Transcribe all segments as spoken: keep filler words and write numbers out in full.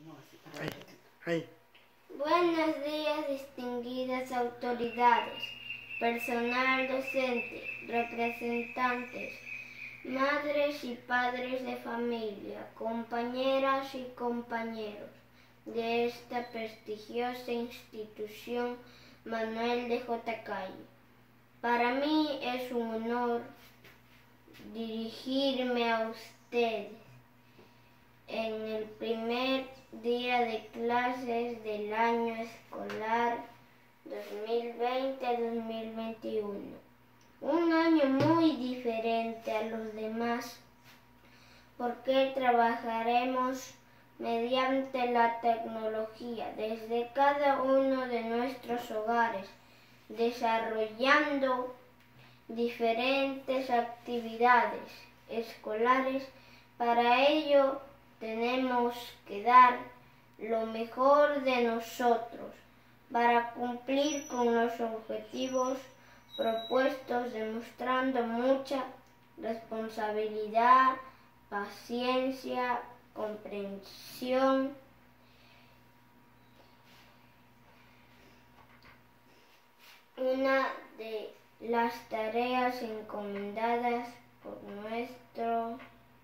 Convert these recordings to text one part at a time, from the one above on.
Ay, ay. Buenos días, distinguidas autoridades, personal docente, representantes, madres y padres de familia, compañeras y compañeros de esta prestigiosa institución Manuel de J. Calle. Para mí es un honor dirigirme a ustedes en el primer día de clases del año escolar dos mil veinte a dos mil veintiuno. Un año muy diferente a los demás, porque trabajaremos mediante la tecnología desde cada uno de nuestros hogares, desarrollando diferentes actividades escolares. Para ello tenemos que dar lo mejor de nosotros para cumplir con los objetivos propuestos, demostrando mucha responsabilidad, paciencia, comprensión. Una de las tareas encomendadas por nuestros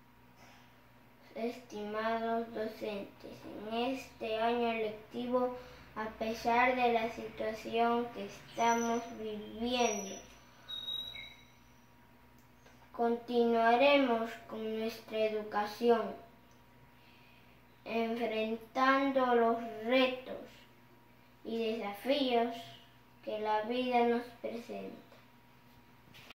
estimados docentes en este año lectivo, a pesar de la situación que estamos viviendo, continuaremos con nuestra educación, enfrentando los retos y desafíos que la vida nos presenta.